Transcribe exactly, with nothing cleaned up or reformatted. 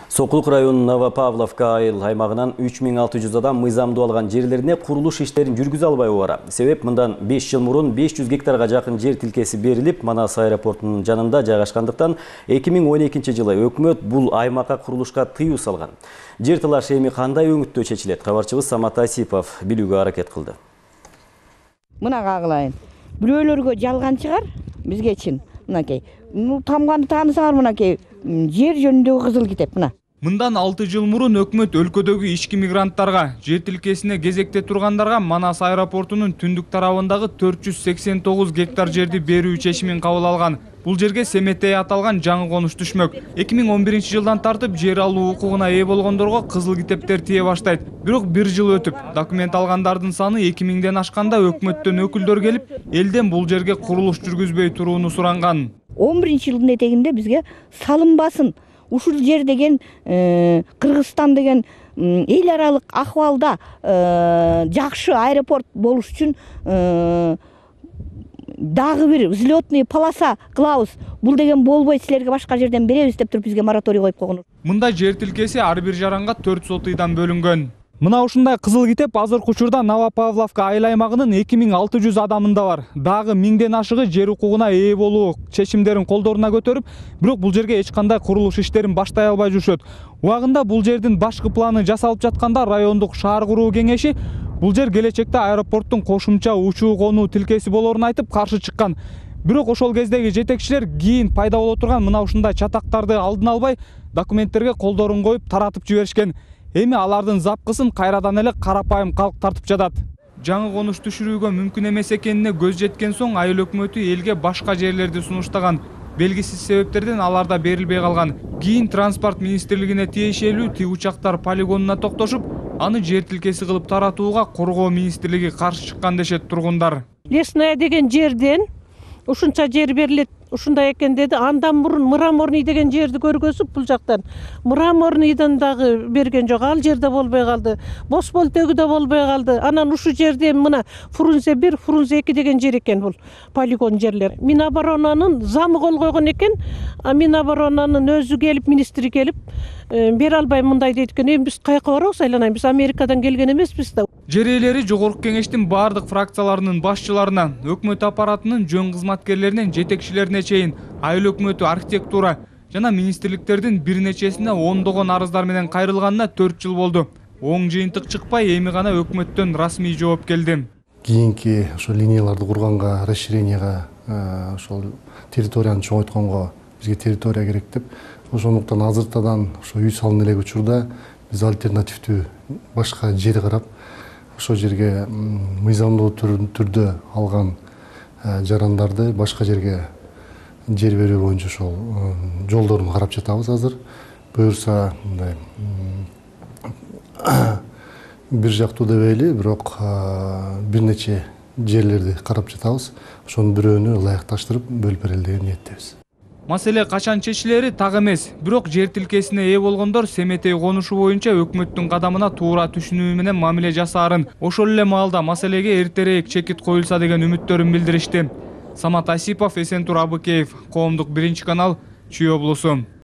Сокулук районунун Новопавловка айыл аймагынан үч миң алты жүз адам мыйзамдуу алган жерлерине курулуш иштерин жүргүзө албай убара. Себеп мындан беш жыл мурун беш жүз гектарга жакын жер тилкеси берилип, Манас аэропортунун жанында жайгашкандыктан эки миң он экинчи жылы өкмөт бул аймакка курулушка тыюу салган. Жер талашы эми кандай өңүттө чечилет? Кабарчыбыз Самат Асипов билүүгө аракет кылды. Мына кагылайын. Бирөөлөргө жалган чыгар, бизге чын. Мынакей. Ну тамганды таанысаңар мынакей жер жөнүндөгү кызыл китеп мына. Мындан алты жыл мурун өкмөт өлкөдөгү ички мигранттарга, жер тилкесине кезекте тургандарга Манас аэропортунун түндүк тарабындагы төрт жүз сексен тогуз гектар жерди берүү чечимин кабыл алган. Бул жерге Семетей аталган жаңы конуш түшмөк. эки миң он биринчи жылдан тартып жер алуу укугуна ээ болгондорго кызыл китептер тие баштайт. Бирок бир жыл өтүп, документ алгандардын саны эки миңден ашканда өкмөттөн өкүлдөр келип, элден бул жерге курулуш жүргүзбөй турууну суранган. он биринчи жылдын этегинде бизге салынбасын. Ушул жер деген Кыргызстан деген эл аралык акыбалда жакшы аэропорт болуш үчүн дагы бир взлетный полоса кылабыз. Бул деген болбойт, силерге башка жерден беребиз деп туруп бизге мораторий коюп койгон. Мында жер тилкеси ар бир жаранга төрт сотыйдан бөлүнгөн. Мына ушундай кызыл китеп азыркы учурда Новопавловка айыл аймагынын эки миң алты жүз адамында бар. Дагы миңден ашыгы жер укугуна ээ болуу чечимдерин колдоруна көтөрүп, бирок бул жерге эч кандай курулуш иштерин баштай албай жүрүшөт. Убагында бул жердин башкы планы жасалып жатканда райондук шаар куруу кеңеши бул жер келечекте аэропорттун кошумча учуу конуу тилкеси болорун айтып каршы чыккан. Бирок ошол кездеги жетекчилер кийин пайда боло турган мына ушундай чатактарды алдын албай, документтерге колдорун коюп таратып жиберишкен. Эми алардын запкысын кайрадан эле карапайым калк тартып жатат. Жаңы конуш түшүрүүгө мүмкүн эмес экенине көз жеткен соң айыл өкмөтү элге башка жерлерди сунуштаган. Белгисиз себептерден аларда берилбей калган. Кийин транспорт министрлигине тиешелүү тиг учактар полигонуна токтошуп, аны жер тилкеси кылып таратууга коргоо министрлиги каршы чыккан дешет тургундар. Лесная деген жерден ушунча жер берилет. Ушундай экен деди. Андан мурун Мраморный деген жерди көргөзүп бул жактан. Мраморныйдан дагы берген жок. Ал жерде болбой калды. Босболтөгү да болбой калды. Анан ушу жерде мына Фрунзе бир, Фрунзе эки деген жер экен бул полигон жерлер. Миноборонанын замы кол койгон экен. А Миноборонанын өзү келип, министри келип, бере албай мындай дейт экен. Эми биз каяка барабыз айланайын? Биз Америкадан келген эмеспиз да. Жер ээлери жогорку кеңештин бардык фракцияларынын башчыларына, өкмөт аппаратынын жөн кызматкерлеринен жетекчилерине чейин айыл өкмөтү архитектура жана министрликтердин бир нечесине ондогон арыздар менен кайрылганына төрт жыл болду. Оң жыйынтык чыкпай, эми гана өкмөттөн расмий жооп келди. Кийинки ошо линияларды курганга, расширенияга, ошол территорияны чоңойтконго бизге территория керек деп, ошондуктан азыртадан ошо үй салына элек учурда биз альтернативдүү башка жер карап, ошол жерге мыйзамдуу түрдө алган жарандарды башка жерге жер берүү боюнча ошол жолдорун карап жатабыз азыр. Буюрса мындай бир жактуу дебейли, бирок бир нече жерлерди карап жатабыз. Ошонун бирөөнү ылайыкташтырып бөлүп берели деген ниеттебиз. Маселе качан чечилери так эмес, бирок жер тилкесине ээ болгондор Семетей конушу боюнча өкмөттүн кадамына туура түшүнүү менен мамиле жасаарын, ошол эле маалда маселеге эртерээк чекит коюлса деген үмүттөрүн билдиришти. Самат Асипов, Эсентур Абыкеев, Коомдук биринчи канал, Чүй облусу.